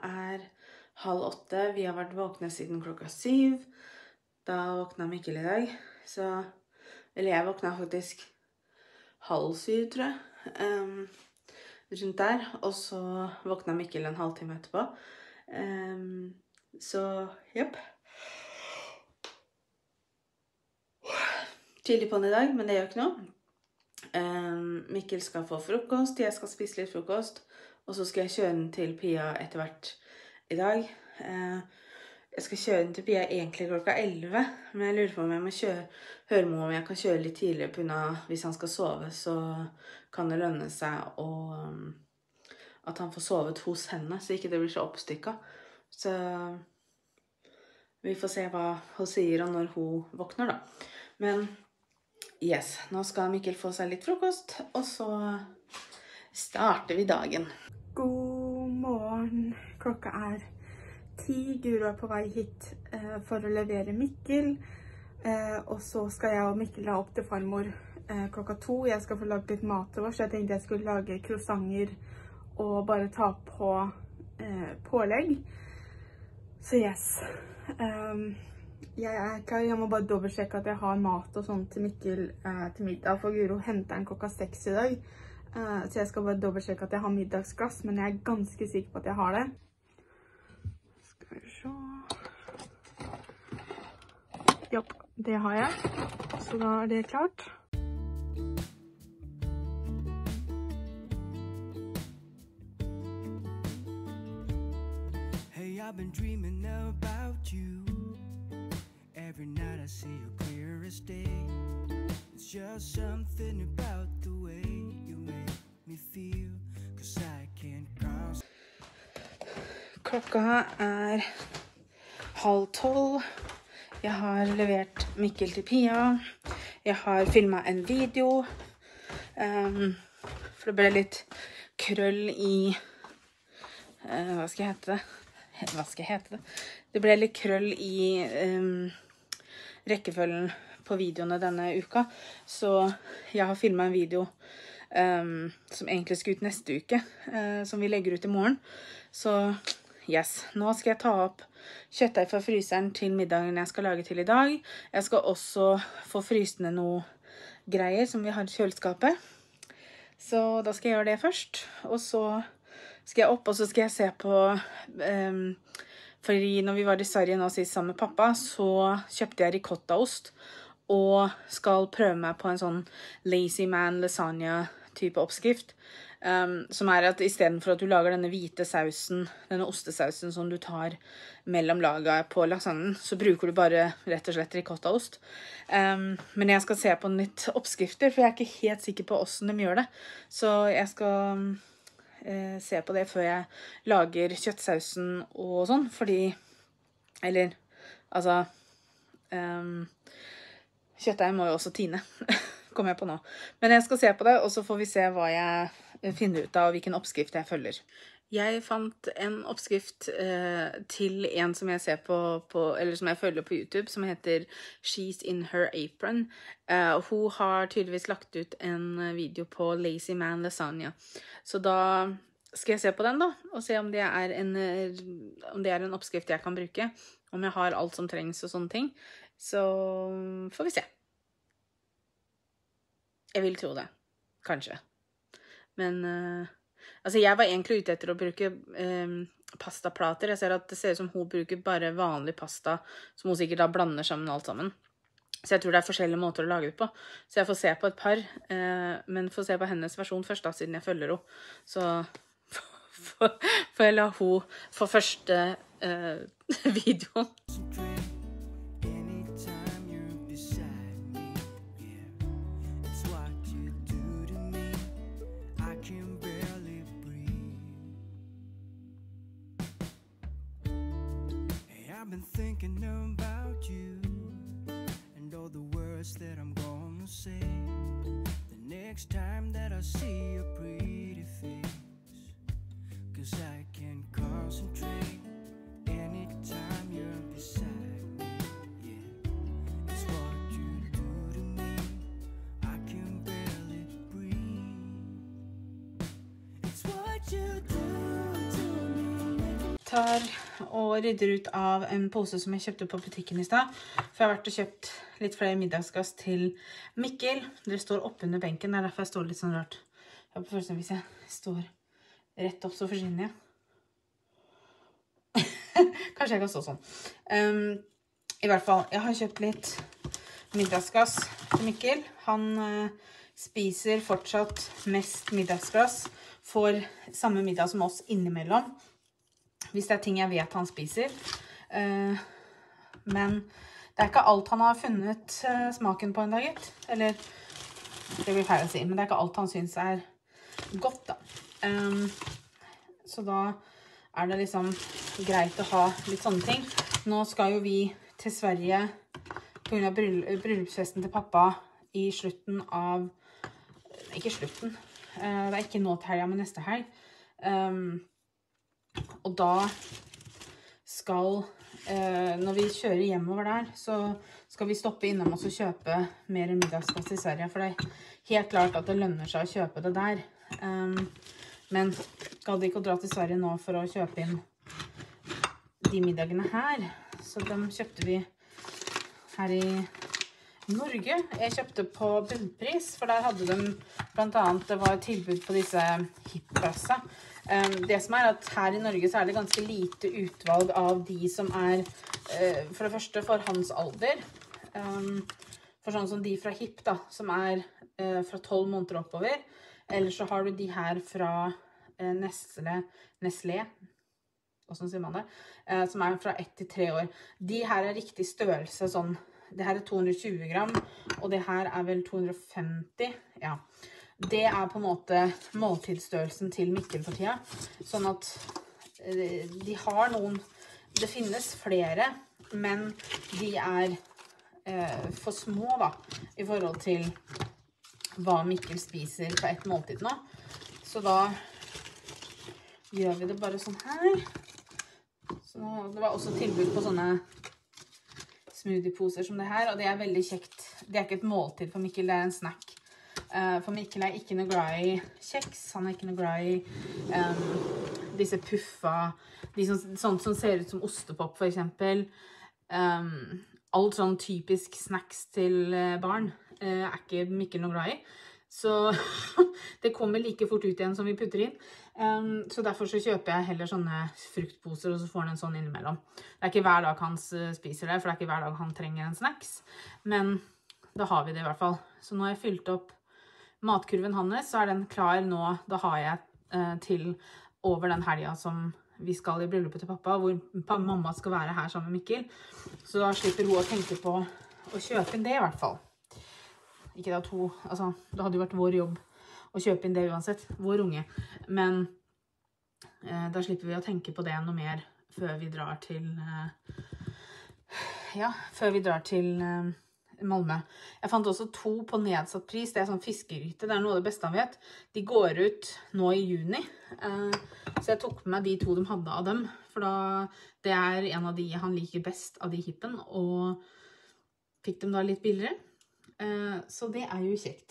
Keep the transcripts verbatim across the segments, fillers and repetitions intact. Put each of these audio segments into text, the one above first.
er halv åtte. Vi har vært våkne siden klokka syv. Da våkna Mikkel i dag. Så, eller jeg våkna faktisk halv syv, tror jeg. Um, rundt der. Og så våkna Mikkel en halvtime etterpå. Um, så, jepp. Tidlig på den i dag, men det gjør ikke noe. Um, Mikkel skal få frokost, jeg skal spise litt frokost, og så skal jeg kjøre den til Pia etter hvert i dag. Uh, jeg skal kjøre den til Pia egentlig klokka elleve, men jeg lurer på om jeg må kjøre, høre med om jeg kan kjøre litt tidligere på unna. Hvis han skal sove, så kan det lønne seg å, um, at han får sovet hos henne, så ikke det blir så oppstykket. Så vi får se hva hun sier og når hun våkner da. Men yes, nå skal Mikkel få seg litt frokost, og så starter vi dagen. God morgen. Klokka er ti. Guro er på vei hit eh, for å levere Mikkel. Eh, og så skal jeg og Mikkel da opp til farmor eh, klokka to. Jeg skal få lage litt mat til oss. Jeg tenkte jeg skulle lage croissanter og bare ta på eh, pålegg. Så yes. Um, Jeg er klar, jeg må bare dobbeltsjekke at jeg har mat og sånt til Mikkel eh, til middag, for Guro henter den klokka seks i dag. Eh, så jeg skal bare dobbeltsjekke at jeg har middagsglass, men jeg er ganske sikker på at jeg har det. Skal vi se. Jopp, det har jeg. Så da er det klart. Hey, I've been dreaming about you. Every night I see you clear as day. It's just something about the way you make me feel, 'cause I can't cross. Klokka er halv tolv. Jeg har levert Mikkel til Pia. Jeg har filmet en video. Um, for det ble litt krøll i... Uh, hva skal jeg hete det? Hva skal jeg hete det? Det ble litt krøll i... Um, rekkefølgen på videoene denne uka, så jeg har filmet en video um, som egentlig skal ut neste uke, uh, som vi legger ut i morgen. Så yes, nå skal jeg ta opp kjøttdeig fra fryseren til middagen jeg skal lage til i dag. Jeg skal også få frysende noe greier som vi har i kjøleskapet. Så da skal jeg gjøre det først, og så skal jeg opp, og så skal jeg se på... Um, Fordi når vi var i Sverige nå sist sammen med pappa, så kjøpte jeg ricottaost og skal prøve meg på en sånn lazy man lasagna type oppskrift. Um, som er at i stedet for at du lager denne hvite sausen, denne ostesausen som du tar mellom laget på lasagnen, så bruker du bare rett og slett ricottaost. Um, men jeg skal se på litt oppskrifter, for jeg er ikke helt sikker på hvordan de gjør det. Så jeg skal... Eh, se på det før jeg lager kjøttsausen og sånn, fordi, eller, altså, um, kjøttdeig må jo også tine, kommer jeg på nå. Men jeg skal se på det, og så får vi se hva jeg finner ut av, hvilken oppskrift jeg følger. Jeg fant en oppskrift eh, til en som jeg ser på, på, eller som jeg følger på YouTube, som heter She's in Her Apron. Eh, hun har tydeligvis lagt ut en video på Lazy Man Lasagna. Så da skal jeg se på den da, og se om det er en, om det er en oppskrift jeg kan bruke, om jeg har alt som trengs og sånne ting. Så får vi se. Jeg vil tro det, kanskje. Men... Eh, Altså, jeg var egentlig ute etter å bruke eh, pastaplater. Jeg ser at det ser ut som hun bruker bare vanlig pasta, som hun sikkert da blander sammen alt sammen. Så jeg tror det er forskjellige måter å lage det på. Så jeg får se på et par, eh, men får se på hennes versjon først da, siden jeg følger henne. Så får jeg la hun få første eh, videoen. I've been thinking about you and all the words that I'm gonna say the next time that I see your pretty face, 'cause I can't concentrate anytime you're beside me. Yeah, it's what you do to me. I can barely breathe. It's what you do to me. tar og rydder ut av en pose som jeg kjøpte på butikken i sted. For jeg har vært og kjøpt litt flere middagsgass til Mikkel. Dere står oppe under benken, det er derfor jeg står litt sånn rart. Jeg har på følelsen hvis jeg står rett opp, så forsvinner jeg. Kanskje jeg kan stå sånn. Um, I hvert fall, jeg har kjøpt litt middagsgass til Mikkel. Han uh, spiser fortsatt mest middagsgass. Får samme middag som oss innimellom. Hvis det er ting jeg vet han spiser. Uh, men det er ikke alt han har funnet uh, smaken på en dag, gitt. Eller, det blir feil å si, men det er ikke alt han synes er godt da. Um, så da er det liksom greit å ha litt sånne ting. Nå skal jo vi til Sverige på grunn av bryllupsfesten til pappa i slutten av... Ikke slutten. Uh, det er ikke nå til helgen, men neste helg. Um, og da skal, uh, når vi kjører hjemover der, så skal vi stoppe innom oss og kjøpe mer middagsgass i Sverige. For det er helt klart at det lønner seg å kjøpe det der. Um, men gadd ikke å dra til Sverige nå for å kjøpe inn de middagene her. Så dem kjøpte vi her i Norge. Jeg kjøpte på bunnpris, for der hadde de blant annet, det var et tilbud på disse hip-bøssa. Um, det som er at her i Norge så er det ganske lite utvalg av de som er, uh, for det første for hans alder, um, for sånn som de fra hip da, som er uh, fra tolv måneder oppover, eller så har du de her fra uh, Nestle, Nestlé, hvordan sier man det, uh, som er fra ett til tre år. De her er riktig størrelse sånn. Det her er to hundre og tjue gram, og det her er vel to hundre og femti, ja. Det er på en måte måltidsstørrelsen til Mikkel for tida, sånn at de har noen, det finnes flere, men de er eh, for små da, i forhold til hva Mikkel spiser på et måltid nå. Så da gjør vi det bare sånn her. Så det var også tilbud på sånne smoothieposer som det her, og det er veldig kjekt. Det er ikke et måltid for Mikkel, det er en snack. Uh, for Mikkel er ikke noe glad i kjeks, han er ikke noe glad i um, disse puffa, de som, sånt som ser ut som ostepop for eksempel. Um, alt sånn typisk snacks til uh, barn uh, er ikke Mikkel noe glad i. Så det kommer like fort ut igjen som vi putter inn. Um, så derfor så kjøper jeg heller sånne fruktposer, og så får han en sånn innimellom. Det er ikke hver dag han spiser det, for det er ikke hver dag han trenger en snacks. Men da har vi det i hvert fall. Så nå har jeg fylt opp matkurven hans, så er den klar nå. Da har jeg eh, til over den helgen som vi skal i bryllupet til pappa, hvor mamma skal være her sammen med Mikkel. Så da slipper hun å tenke på å kjøpe inn det i hvert fall. Ikke det at hun, altså, det hadde jo vært vår jobb å kjøpe inn det uansett, vår unge. Men eh, da slipper vi å tenke på det noe mer før vi drar til, eh, ja, før vi drar til eh, Malmö. Jeg fant også to på nedsatt pris, det er sånn fiskegryte, det er noe av det beste han vet. De går ut nå i juni, eh, så jeg tok med de to de hadde av dem, for da, det er en av de han liker best av de hippen, og fikk dem da litt billigere. Uh, så det er jo kjekt.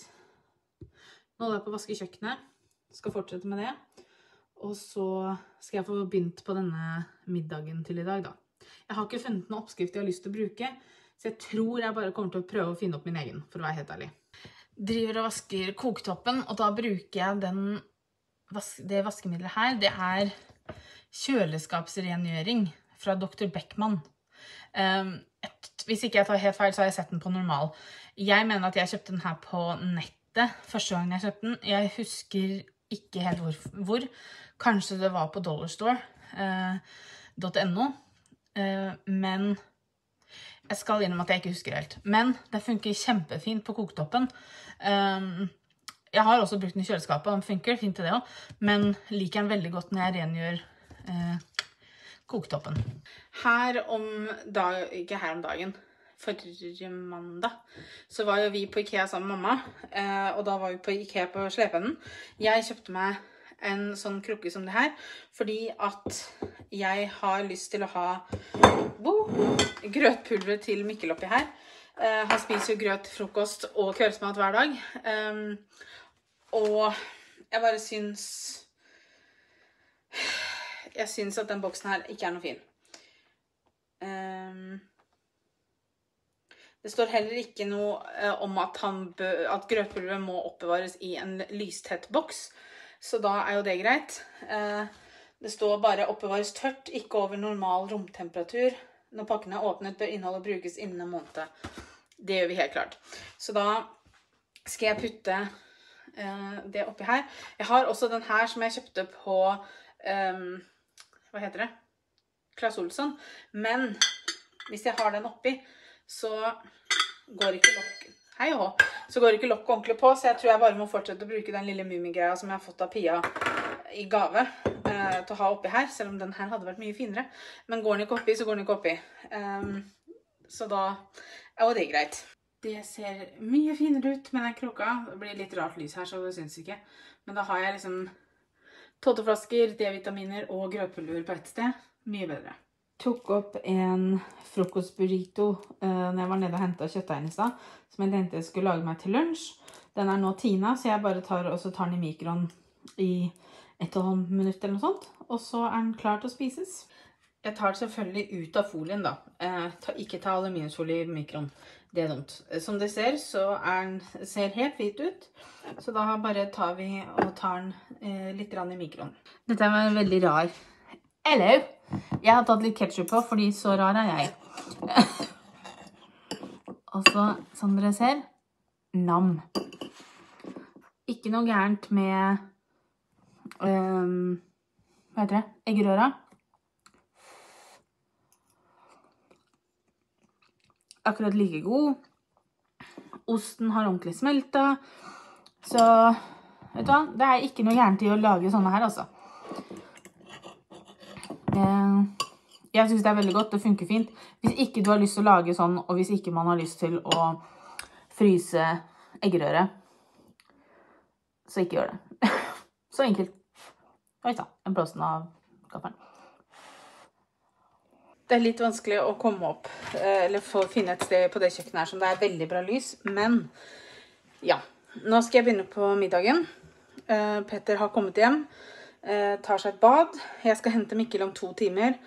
Nå er jeg på å vaske kjøkkenet, skal fortsette med det, og så skal jeg få begynt på denne middagen til i dag da. Jeg har ikke funnet noen oppskrift jeg har lyst til å bruke, så jeg tror jeg bare kommer til å prøve å finne opp min egen, for å være helt ærlig. Driver og vasker koketoppen, og da bruker jeg den, det vaskemiddelet her, det er kjøleskapsrengjøring fra doktor Beckmann. Um, et, hvis ikke jeg tar helt feil, så har jeg sett den på normal. Jeg mener at jeg kjøpte den her på nettet, første gangen jeg kjøpte den. Jeg husker ikke helt hvor. hvor. Kanskje det var på dollarstore punktum no, uh, uh, men jeg skal innom at jeg ikke husker helt. Men det funker kjempefint på koketoppen. Um, jeg har også brukt den i kjøleskapet, og den funker fint til det også, men liker den veldig godt når jeg rengjør uh, koketoppen. Her om dag, ikke her om dagen, forrige mandag, så var jo vi på Ikea sammen med mamma, eh, og da var vi på Ikea på Slepeenden. Jeg kjøpte meg en sånn krukke som det her, fordi at jeg har lyst til å ha oh, grøtpulver til Mikkel oppi her. Eh, han spiser jo grøt, frokost og kveldsmat hver dag. Um, og jeg bare syns jeg synes at den boksen her ikke er noe fin. Um, det står heller ikke noe uh, om at, han bø, at grøtpulveret må oppbevares i en lystett boks, så da er jo det greit. Uh, det står bare oppbevares tørt, ikke over normal romtemperatur. Når pakken er åpnet, bør innholdet brukes innen en måned. Det gjør vi helt klart. Så da skal jeg putte uh, det oppi her. Jeg har også den her som jeg kjøpte på, um, hva heter det? Claes Olsson. Men hvis jeg har den oppi, så går ikke lokk, hei og hå, så går ikke lokk ordentlig på, så jeg tror jeg bare må fortsette å bruke den lille mumigreia som jeg har fått av Pia i gave uh, til å ha oppi her, selv om den her hadde vært mye finere. Men går den ikke oppi, så går den ikke oppi. Um, så da er jo det greit. Det ser mye finere ut med den kroka. Det blir litt rart lys her, så det synes ikke. Men da har jeg liksom tåteflasker, D-vitaminer og grøtpulver på et sted. Mye bedre. Tok opp en frokostburrito uh, når jeg var nede og hentet kjøttdeigen i stad, som jeg tenkte jeg skulle lage meg til lunsj. Den er nå tina, så jeg bare tar, og så tar den i mikroen i ett og et halvt minutt eller noe sånt. Og så er den klar til å spises. Jeg tar det selvfølgelig ut av folien da. Eh, ta, ikke ta aluminiumsfolie i mikroen. Det er dumt. Som det ser, så er den, ser helt hvit ut. Så da bare tar vi og tar den eh, litt grann i mikroen. Dette var veldig rar. Eller, jeg har tatt litt ketchup på, fordi så rar er jeg. Og så, som dere ser, nam. Ikke noe gærent med, um, hva heter det, eggerøra. Akkurat like god. Osten har ordentlig smeltet. Så, vet du hva, det er ikke noe gærent i å lage sånne her, altså. Jeg synes det er veldig godt, det funker fint. Hvis ikke du har lyst til å lage sånn, og hvis ikke man har lyst til å fryse eggerøre, så ikke gjør det. Så enkelt. Oi da, en blåsen av kaffen. Det er litt vanskelig å komme opp, eller få finne et sted på det kjøkkenet her som det er veldig bra lys, men ja, nå skal jeg begynne på middagen. Petter har kommet hjem, tar seg et bad. Jeg skal hente Mikkel om to timer,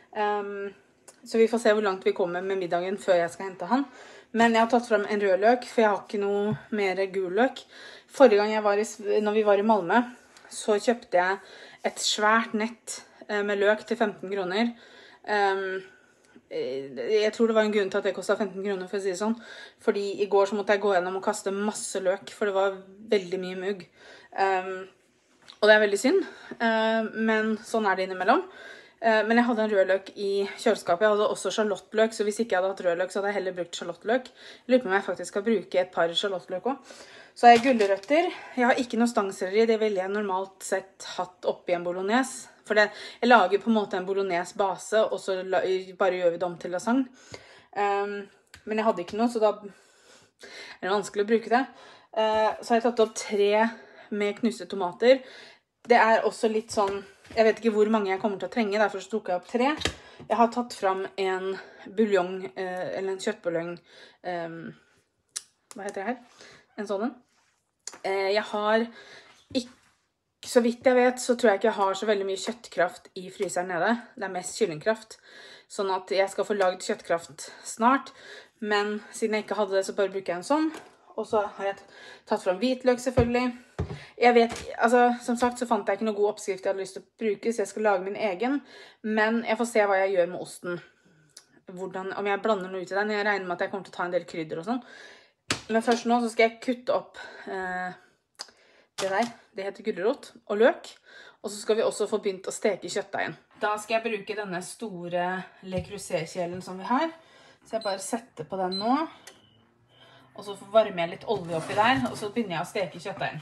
så vi får se hvor langt vi kommer med middagen før jeg skal hente han. Men jeg har tatt frem en rød løk, for jeg har ikke noe mer gul løk. Forrige gang jeg var i, når vi var i Malmö, så kjøpte jeg et svært nett med løk til femten kroner. Um, jeg tror det var en grunn til at det kostet femten kroner, for å si det sånn. Fordi i går så måtte jeg gå gjennom og kaste masse løk, for det var veldig mye mugg. Um, og det er veldig synd, uh, men sånn er det innimellom. Uh, men jeg hadde en rød løk i kjøleskapet. Jeg hadde også charlotteløk, så hvis ikke jeg hadde hatt rød løk, så hadde jeg heller brukt charlotteløk. Jeg lurer på om jeg faktisk skal bruke et par charlotteløk også. Så har jeg gulrøtter. Jeg har ikke noe stangselleri, det ville jeg normalt sett hatt oppi en bolognese. For det, jeg lager på en måte en bolognese base, og så la, bare gjør vi det om til lasagne. Um, men jeg hadde ikke noe, så da er det vanskelig å bruke det. Uh, så har jeg tatt opp tre med knuste tomater. Det er også litt sånn, jeg vet ikke hvor mange jeg kommer til å trenge, derfor så tok jeg opp tre. Jeg har tatt fram en buljong, uh, eller en kjøttbuljong, um, hva heter det her? En sånn. Uh, jeg har ikke, så vidt jeg vet, så tror jeg ikke jeg har så veldig mye kjøttkraft i fryseren nede. Det er mest kyllingkraft. Sånn at jeg skal få lagd kjøttkraft snart. Men siden jeg ikke hadde det, så bare bruker jeg en sånn. Og så har jeg tatt frem hvitløk selvfølgelig. Jeg vet, altså som sagt så fant jeg ikke noe god oppskrift jeg hadde lyst til å bruke, så jeg skal lage min egen. Men jeg får se hva jeg gjør med osten. Hvordan, om jeg blander noe ut i den. Jeg regner med at jeg kommer til å ta en del krydder og sånn. Men først nå så skal jeg kutte opp eh, det der. Det heter gulrot og løk. Og så skal vi også få begynt å steke kjøttdeigen. Da skal jeg bruke denne store Le Creuset-kjelen som vi har. Så jeg bare setter på den nå. Og så varmer jeg litt olje oppi der, og så begynner jeg å steke kjøttdeigen.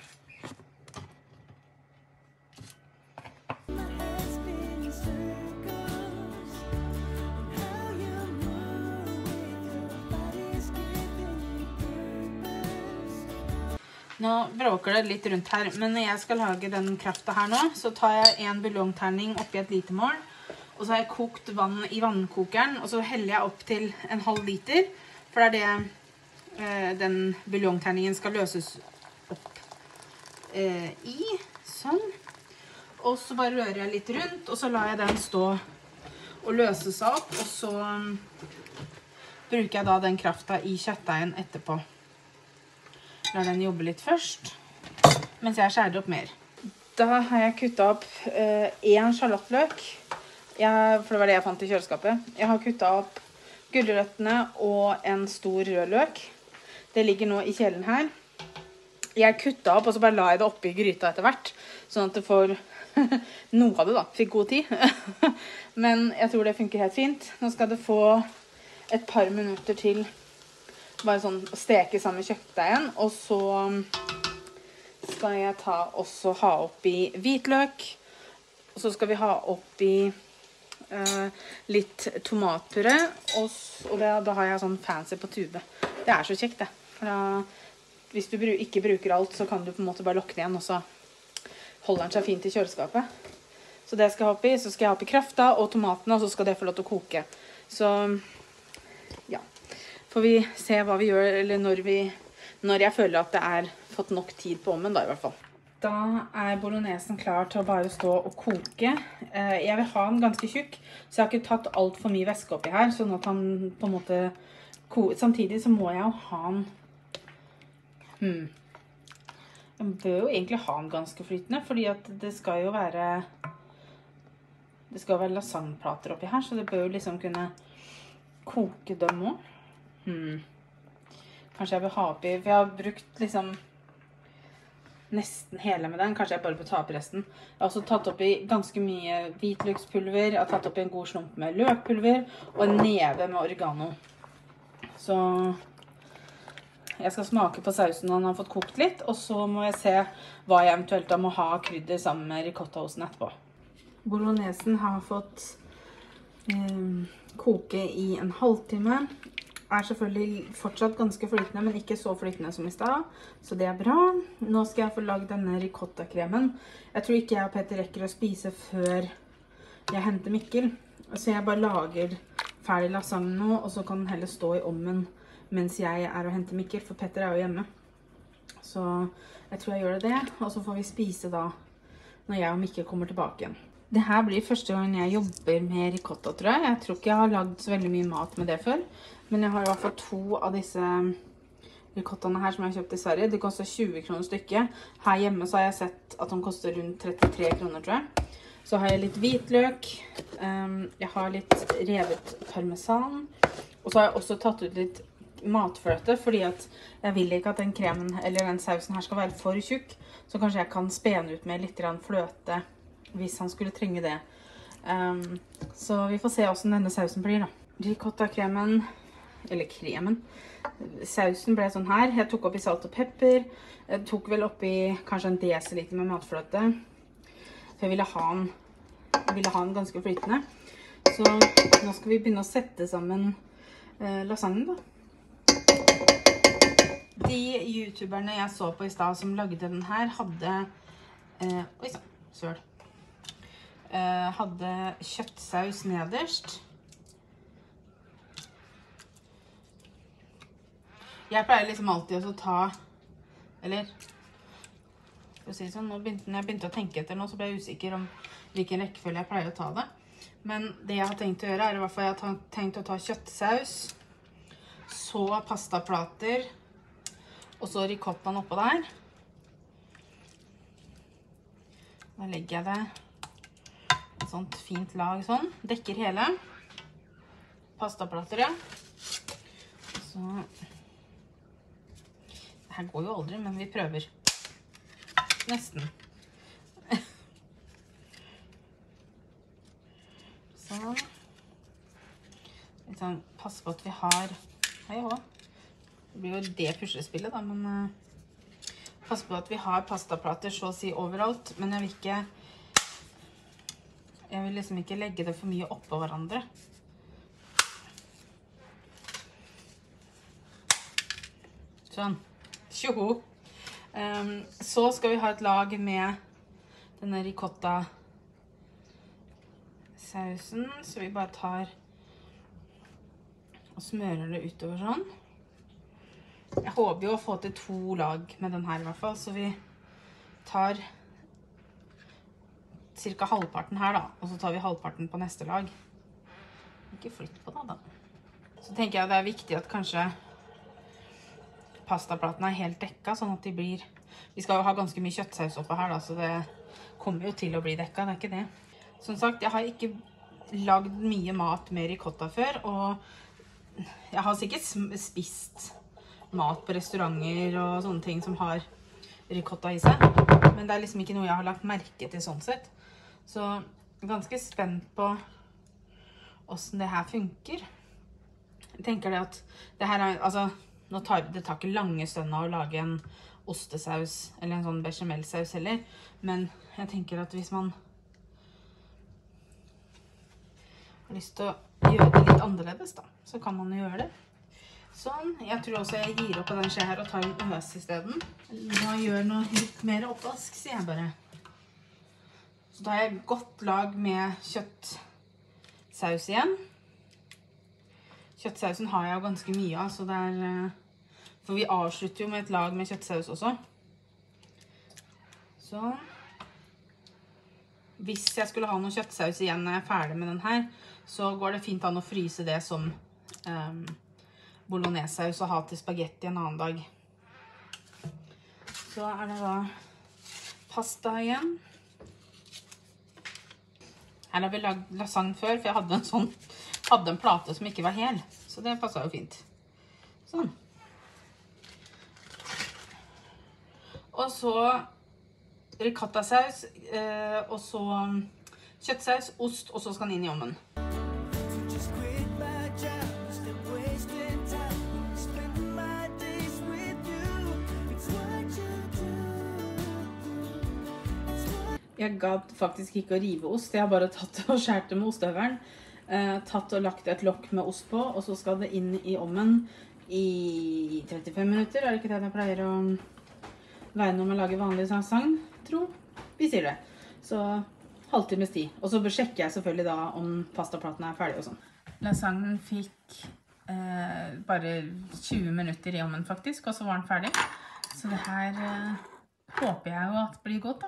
Nå bråker det litt rundt her, men når jeg skal lage den kraften her nå, så tar jeg en buljongterning oppi et litermål, og så har jeg kokt vann i vannkokeren, og så heller jeg opp til en halv liter, for det er det eh, den buljongterningen skal løses opp eh, i, sånn. Og så bare rører jeg litt rundt, og så lar jeg den stå og løse seg opp, og så bruker jeg da den kraften i kjøttdeigen etterpå. Lar den jobbe litt først, mens jeg skjærer opp mer. Da har jeg kuttet opp eh, en sjalottløk, jeg, for det var det jeg fant i kjøleskapet. Jeg har kuttet opp gulrøttene og en stor rød løk. Det ligger nå i kjelen her. Jeg kuttet opp, og så bare la jeg det oppi gryta etter hvert, sånn at det får noe av det da, fikk god tid. Men jeg tror det funker helt fint. Nå skal det få et par minutter til bare sånn å steke sammen med kjøttdeigen, og så skal jeg ta også ha oppi hvitløk, og så skal vi ha oppi eh, litt tomatpuré, og, og det, da har jeg sånn fancy på tube. Det er så kjekt det. For da, hvis du ikke bruker alt, så kan du på en måte bare lukke den igjen, og så holder den seg fint i kjøleskapet. Så det skal jeg ha oppi, så skal jeg ha oppi krafta og tomatene, og så skal det få lov til å koke. Så ja, får vi se hva vi gjør, eller når, vi, når jeg føler at det er fått nok tid på ovnen da i hvert fall. Da er bolognesen klar til å bare stå og koke. Jeg vil ha den ganske tjukk, så jeg har ikke tatt alt for mye væske oppi her, sånn at han på en måte koker. Samtidig så må jeg jo ha den hmm. Jeg bør jo egentlig ha den ganske flytende, fordi at det skal jo være det skal være lasagneplater oppi her, så det bør jo liksom kunne koke dem også. Hmm. Kanskje jeg vil ha oppi, for jeg har brukt liksom nesten hele med den. Kanskje jeg bare bør ta oppi resten. Jeg har også tatt oppi ganske mye hvitløkspulver. Jeg har tatt oppi en god slump med løkpulver og en neve med oregano. Så jeg skal smake på sausen når den har fått kokt litt, og så må jeg se hva jeg eventuelt da må ha krydder sammen med ricottaosten etterpå. Bolognesen har fått eh, koke i en halvtime. Er selvfølgelig fortsatt ganske flytende, men ikke så flytende som i sted, så det er bra. Nå skal jeg få lagd denne ricotta-kremen. Jeg tror ikke jeg og Petter rekker å spise før jeg henter Mikkel, så jeg bare lager ferdig lasagne nå, og så kan den heller stå i ovnen mens jeg er og henter Mikkel, for Petter er jo hjemme. Så jeg tror jeg gjør det, og så får vi spise da når jeg og Mikkel kommer tilbake igjen. Det her blir første gang jeg jobber med ricotta, tror jeg. Jeg tror ikke jeg har lagd så veldig mye mat med det før. Men jeg har i hvert fall to av disse ricottaene her som jeg har kjøpt i Sverige. De koster tjue kroner stykket. Her hjemme så har jeg sett at de koster rundt trettitre kroner, tror jeg. Så har jeg litt hvitløk. Jeg har litt revet parmesan. Og så har jeg også tatt ut litt matfløte, fordi at jeg vil ikke at den kremen, eller den sausen her skal være for tjukk. Så kanskje jeg kan spene ut med litt grann fløte hvis han skulle trenge det. Um, så vi får se hvordan denne sausen blir da. Ricotta-kremen, eller kremen, sausen ble sånn her. Jeg tok oppi salt og pepper. Jeg tok vel oppi kanskje en desiliter med matfløte. For jeg ville ha den, jeg ville ha den ganske flytende. Så nå skal vi begynne å sette sammen eh, lasagnen da. De youtuberne jeg så på i sted som lagde den her, hadde eh, oi, søl. Uh, hadde kjøttsaus nederst. Jeg pleier liksom alltid å ta, eller, for å si sånn, nå begynte, når jeg begynte å tenke etter nå, så ble jeg usikker om hvilken rekkefølge jeg pleier å ta det. Men det jeg har tenkt å gjøre er i hvert fall jeg har tenkt å ta kjøttsaus, så pastaplater, og så ricottaen oppå der. Da legger jeg det sånt fint lag sånn, dekker hele pastaplater, ja. Så det her går jo aldri, men vi prøver nesten. Sånn. Liksom, pass på at vi har hei hå, det blir jo det puslespillet da, men uh, pass på at vi har pastaplater så å si overalt, men jeg vil ikke Jeg vil liksom ikke legge det for mye oppå hverandre. Sånn. Tjoho! Um, så skal vi ha et lag med denne ricotta sausen, så vi bare tar og smører det utover sånn. Jeg håper jo å få til to lag med den her i hvert fall, så vi tar cirka halvparten her da, og så tar vi halvparten på neste lag. Ikke flytt på det da. Så tenker jeg det er viktig at kanskje pastaplatene er helt dekka, sånn at de blir... Vi skal jo ha ganske mye kjøttsaus oppe her da, så det kommer jo til å bli dekka, det er ikke det. Som sagt, jeg har ikke lagd mye mat med ricotta før, og jeg har sikkert spist mat på restauranter og sånne ting som har ricotta i seg, men det er liksom ikke noe jeg har lagt merke til sånn sett. Så jeg er ganske spent på hvordan det her funker. Jeg tenker det at det her er, altså, nå tar, det tar ikke lange stunder å lage en ostesaus eller en sånn bechamelsaus heller, men jeg tenker at hvis man har lyst til å gjøre det litt annerledes da, så kan man jo gjøre det. Sånn, jeg tror også jeg gir opp på den skje her og tar en øs i stedet. Nå gjør noe litt mer oppvask, sier jeg bare. Så da har jeg godt lag med kjøttsaus igjen. Kjøttsausen har jeg jo ganske mye av, så det er... For vi avslutter jo med et lag med kjøttsaus også. Så... Hvis jeg skulle ha noe kjøttsaus igjen når jeg er ferdig med den her, så går det fint an å fryse det som... Um, bolognesaus og ha til spagetti en annen dag. Så er det da pasta igjen. Her har vi lagd lasagne før, for jeg hadde en sånn, hadde en plate som ikke var hel, så det passet jo fint. Sånn. Og så ricottasaus, eh, og så kjøttsaus, ost, og så skal den inn i ovnen. Jeg gadd faktisk ikke å rive ost, jeg har bare tatt og skjært det med ostehøvelen, eh, tatt og lagt et lokk med ost på, og så skal det inn i ovnen i trettifem minutter, er det ikke det jeg pleier å være når man lager vanlig lasagne, tro? Vi sier det. Så halvtimes tid, og så sjekker jeg selvfølgelig da om pastaplatene er ferdige og sånn. Lasagnen fikk eh, bare tjue minutter i ovnen faktisk, og så var den ferdig. Så det her eh, håper jeg jo at blir godt da.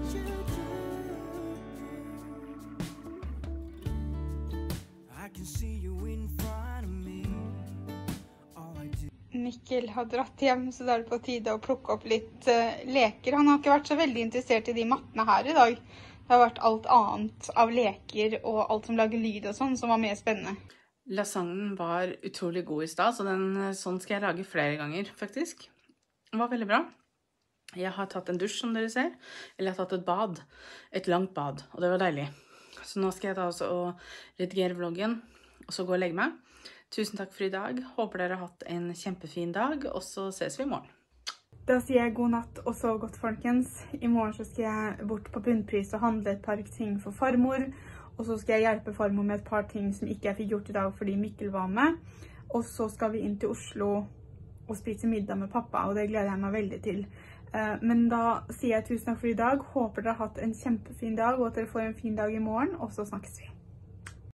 Mikkel har dratt hjem, så det er på tide å plukke opp litt uh, leker. Han har ikke vært så veldig interessert i de mattene her i dag. Det har vært alt annet av leker og alt som lager lyd og sånn, som var mer spennende. Lasagnen var utrolig god i stad, så den, sånn skal jeg lage flere ganger faktisk. Den var veldig bra. Jeg har tatt en dusj, som dere ser, eller jeg har tatt et bad, et langt bad, og det var deilig. Så nå skal jeg ta også og redigere vloggen, og så gå og legge meg. Tusen takk for i dag. Håper dere har hatt en kjempefin dag, og så ses vi i morgen. Da sier jeg god natt og sov godt, folkens. I morgen så skal jeg bort på Bunnpris og handle et par ting for farmor, og så skal jeg hjelpe farmor med et par ting som ikke jeg fikk gjort i dag fordi Mikkel var med. Og så skal vi inn til Oslo og spise middag med pappa, og det gleder jeg meg veldig til. Men da sier jeg tusen takk for i dag. Håper dere har hatt en kjempefin dag, og at dere får en fin dag i morgen, og så snakkes vi.